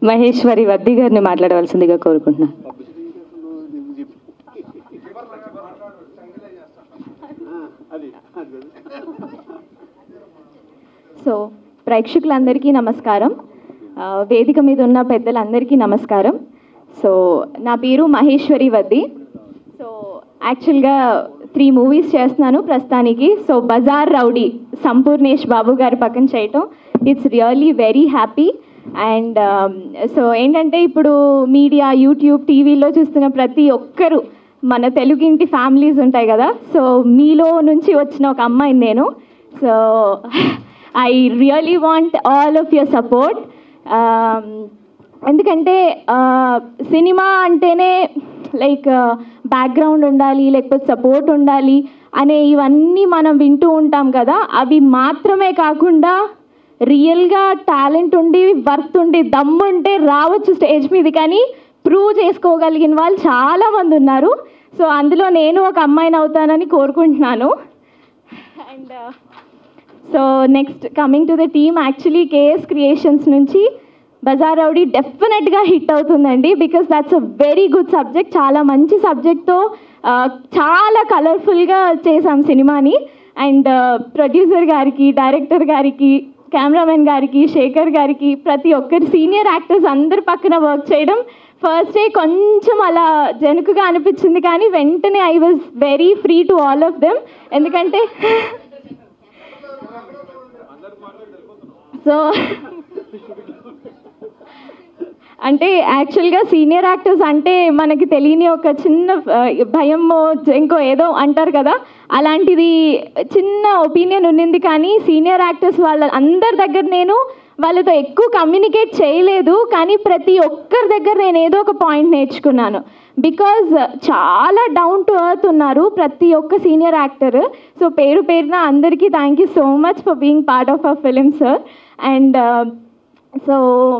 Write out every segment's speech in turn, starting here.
మహేశ్వరి వద్ది గారిని మాట్లాడవలసిందిగా కోరుకుంటున్నాను. సో ప్రేక్షకులందరికీ నమస్కారం, వేదిక మీద ఉన్న పెద్దలందరికీ నమస్కారం. సో నా పేరు మహేశ్వరి వద్ది. సో యాక్చువల్గా 3 మూవీస్ చేస్తున్నాను ప్రస్తుతానికి. సో బజార్ రౌడీ సంపూర్ణేష్ బాబు గారి పక్కన చేయటం it's really very happy. And so ఏంటంటే ఇప్పుడు మీడియా, యూట్యూబ్, టీవీలో చూస్తున్న ప్రతి ఒక్కరు మన తెలుగింటి ఫ్యామిలీస్ ఉంటాయి కదా. సో మీలో నుంచి వచ్చిన ఒక అమ్మాయిని నేను. So I really want all of your support. ఎందుకంటే సినిమా అంటేనే లైక్ బ్యాక్గ్రౌండ్ ఉండాలి, లేకపోతే సపోర్ట్ ఉండాలి అనే ఇవన్నీ మనం వింటూ ఉంటాం కదా. అవి మాత్రమే కాకుండా రియల్గా టాలెంట్ ఉండి, వర్త్ ఉండి, దమ్ముంటే రావచ్చు స్టేజ్ మీద, కానీ ప్రూవ్ చేసుకోగలిగిన వాళ్ళు చాలామంది ఉన్నారు. సో అందులో నేను ఒక అమ్మాయిని అవుతానని కోరుకుంటున్నాను. And so next coming to the team, actually KS creations నుంచి బజార్ రౌడీ డెఫినెట్గా హిట్ అవుతుందండి. Because that's a very good subject. చాలా మంచి సబ్జెక్ట్తో చాలా కలర్ఫుల్గా చేసాం సినిమాని. అండ్ ప్రొడ్యూసర్ గారికి, డైరెక్టర్ గారికి, కెమెరామెన్ గారికి, శేఖర్ గారికి, ప్రతి ఒక్కరి సీనియర్ యాక్టర్స్ అందరి పక్కన వర్క్ చేయడం ఫస్ట్ డే కొంచెం అలా జనుకుగా అనిపించింది, కానీ వెంటనే I was very free to all of them. ఎందుకంటే సో అంటే యాక్చువల్గా సీనియర్ యాక్టర్స్ అంటే మనకి తెలియని ఒక చిన్న భయమో ఇంకో ఏదో అంటారు కదా, అలాంటిది చిన్న ఒపీనియన్ ఉన్నింది. కానీ సీనియర్ యాక్టర్స్ వాళ్ళ అందరి దగ్గర నేను వాళ్ళతో ఎక్కువ కమ్యూనికేట్ చేయలేదు, కానీ ప్రతి ఒక్కరి దగ్గర నేను ఏదో ఒక పాయింట్ నేర్చుకున్నాను. బికాజ్ చాలా డౌన్ టు ఎర్త్ ఉన్నారు ప్రతి ఒక్క సీనియర్ యాక్టర్. సో పేరు పేరున అందరికీ thank you so much for being part of our film sir. And so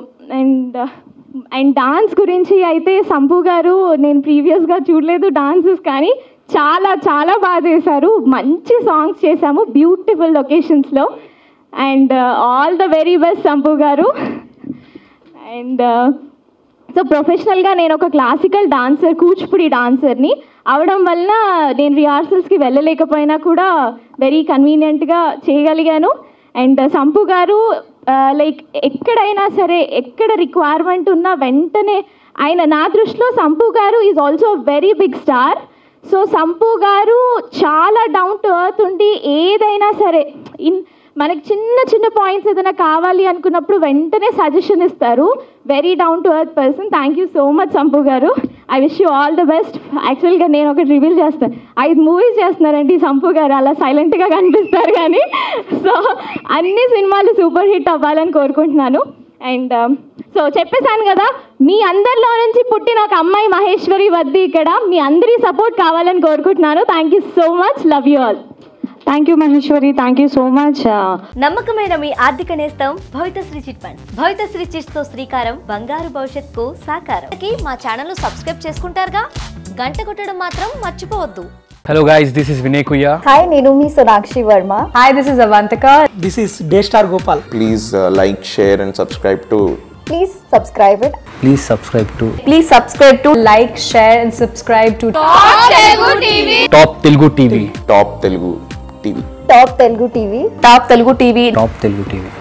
and dance గురించి అయితే సంపు గారు, నేను ప్రీవియస్గా చూడలేదు డాన్సెస్, కానీ చాలా చాలా బాగా చేశారు. మంచి సాంగ్స్ చేశాము బ్యూటిఫుల్ లొకేషన్స్లో. And all the very best Sampu గారు. అండ్ సో ప్రొఫెషనల్గా నేను ఒక క్లాసికల్ డాన్సర్, కూచిపూడి డాన్సర్ని అవడం వలన నేను రిహార్సల్స్కి వెళ్ళలేకపోయినా కూడా వెరీ కన్వీనియంట్గా చేయగలిగాను. అండ్ సంపు గారు లైక్ ఎక్కడైనా సరే, ఎక్కడ రిక్వైర్మెంట్ ఉన్నా వెంటనే ఆయన, నా దృష్టిలో సంపు గారు is also very big star. So Sampu గారు చాలా డౌన్ టు ఎర్త్ ఉండి ఏదైనా సరే మనకి చిన్న చిన్న పాయింట్స్ ఏదైనా కావాలి అనుకున్నప్పుడు వెంటనే సజెషన్ ఇస్తారు. Very down to earth person. Thank you so much Sampu గారు. I wish you all the best. యాక్చువల్గా నేను ఒకటి రివీల్ చేస్తాను, 5 మూవీస్ చేస్తున్నారండి సంపు గారు, అలా సైలెంట్గా కనిపిస్తారు కానీ. సో అన్ని సినిమాలు సూపర్ హిట్ అవ్వాలని కోరుకుంటున్నాను. అండ్ సో చెప్పేశాను కదా, మీ అందరిలో నుంచి పుట్టిన ఒక అమ్మాయి మహేశ్వరి వద్ది ఇక్కడ. మీ అందరి సపోర్ట్ కావాలని కోరుకుంటున్నాను. Thank you so much. Love you all. Thank you Maheshwari, thank you so much. నమ్మకమైన మీ ఆర్థిక నేస్తం Bhavitasri chit funds. Bhavitasri chits తో శ్రీకారం బంగారు భవిష్యత్తుకు సాకారం. మా ఛానల్ ను సబ్స్క్రైబ్ చేసుకుంటారుగా, గంట కొట్టడం మాత్రం మర్చిపోవద్దు. Hello guys, this is Vinay Kuya. Hi, Nirumi Sonakshi Verma. Hi, this is Avantika. This is Daystar Gopal. Please like, share and subscribe to. Please subscribe it. Please subscribe to Please subscribe to like, share and subscribe to Top Telugu TV. Top Telugu TV. Top Telugu TV. Top Telugu TV. Top Telugu TV.